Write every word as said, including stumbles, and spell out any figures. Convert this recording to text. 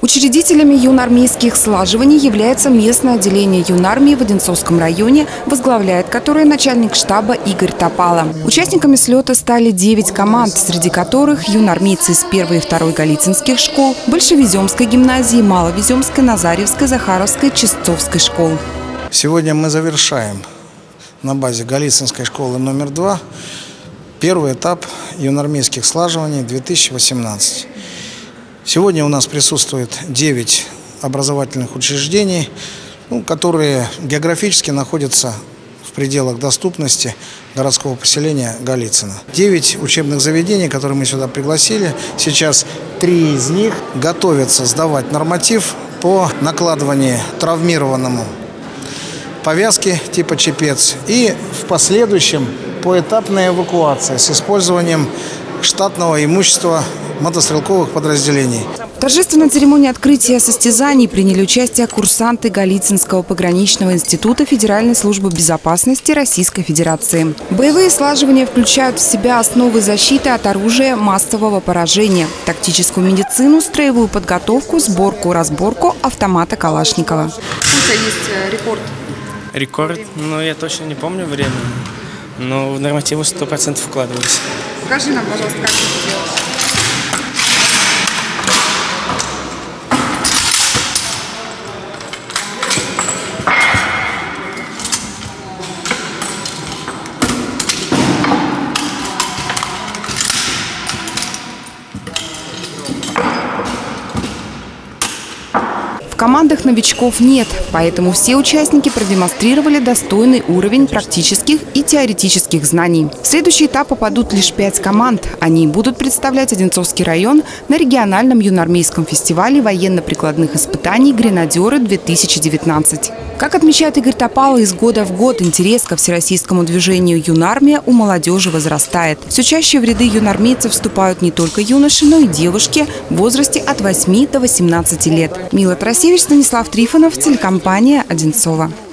Учредителями юноармейских слаживаний является местное отделение юнармии в Одинцовском районе, возглавляет которое начальник штаба Игорь Топало. Участниками слета стали девять команд, среди которых юноармейцы из первой и второй Голицынских школ, Большевеземской гимназии, Маловеземской, Назаревской, Захаровской, Чистцовской школ. Сегодня мы завершаем на базе Голицынской школы номер два первый этап юноармейских слаживаний две тысячи восемнадцать. Сегодня у нас присутствует девять образовательных учреждений, ну, которые географически находятся в пределах доступности городского поселения Голицыно. девять учебных заведений, которые мы сюда пригласили. Сейчас три из них готовятся сдавать норматив по накладыванию травмированному повязки типа чепец и в последующем поэтапная эвакуация с использованием штатного имущества мотострелковых подразделений. В торжественной церемонии открытия состязаний приняли участие курсанты Голицынского пограничного института Федеральной службы безопасности Российской Федерации. Боевые слаживания включают в себя основы защиты от оружия массового поражения, тактическую медицину, строевую подготовку, сборку-разборку автомата Калашникова. У тебя есть рекорд? Рекорд? Ну, я точно не помню время, но в нормативу сто процентов вкладывались. Покажи нам, пожалуйста, как это делать. В командах новичков нет, поэтому все участники продемонстрировали достойный уровень практических и теоретических знаний. В следующий этап попадут лишь пять команд. Они будут представлять Одинцовский район на региональном юноармейском фестивале военно-прикладных испытаний «Гренадеры-две тысячи девятнадцать». Как отмечает Игорь Топало, из года в год интерес ко всероссийскому движению «Юнармия» у молодежи возрастает. Все чаще в ряды юноармейцев вступают не только юноши, но и девушки в возрасте от восьми до восемнадцати лет. Мила Тарасевич, Станислав Трифонов, телекомпания «Одинцово».